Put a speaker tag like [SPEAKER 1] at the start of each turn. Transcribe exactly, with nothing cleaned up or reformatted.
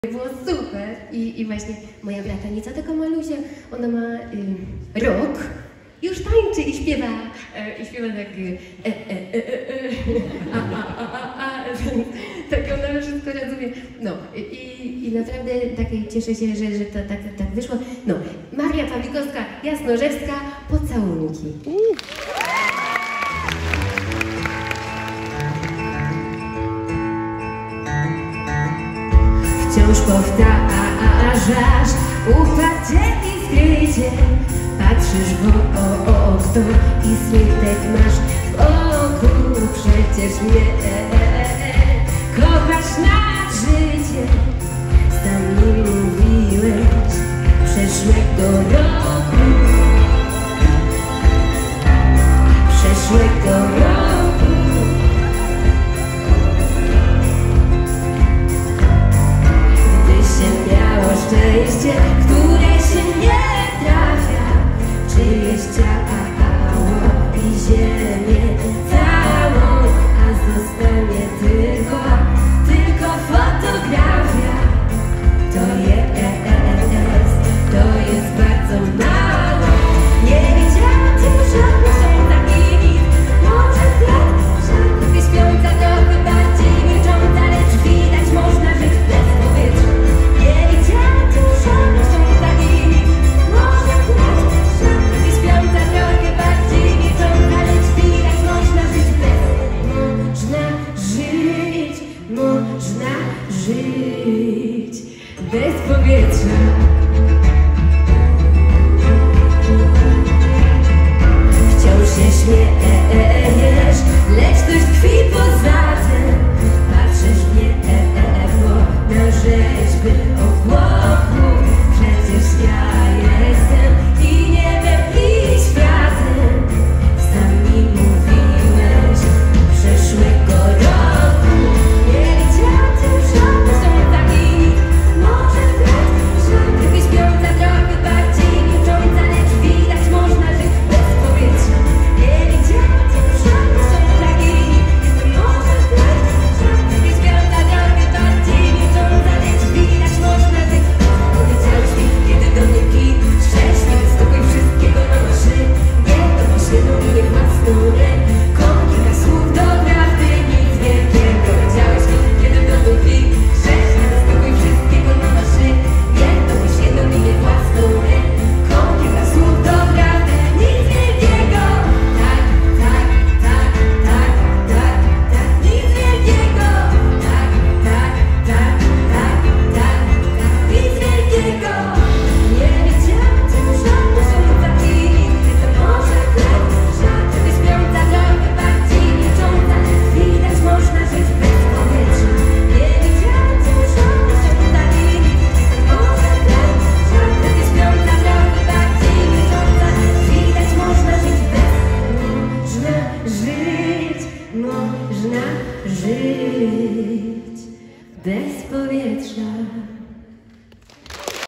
[SPEAKER 1] Było super i, i właśnie moja bratanica taka malusia, ona ma y, rok, już tańczy i śpiewa, e, i śpiewa tak e, e, e, e, e, a, a, a, a, a, tak ona wszystko rozumie. No i, i naprawdę tak cieszę się, że, że to tak, tak wyszło. No, Maria Pawlikowska, Jasnorzewska, pocałunki. Wciąż powtarzasz uparcie i skrycie, patrzysz w okno i smutek masz w oku. Przecież mnie kochasz na życie, sam mi mówiłeś przeszłego roku, przeszłego roku. Szczęście, które się nie trafia, czyjeś ciało i ziemię całą, a zostanie tylko, tylko fotografia. To jest, to jest bardzo mało. Nie widziałam cię żadnych są takich, może lat, żadnych śpiąca, trochę bardziej milcząca, lecz widać można żyć bez powietrza. Można żyć bez powietrza. Wciąż się śmiejesz, lecz coś tkwi poza tym. Patrzysz w niebo na rzeźby obłoku. Przecież ja jestem i niebem i światem. Sami mówiłeś przeszłego roku. Można żyć bez powietrza.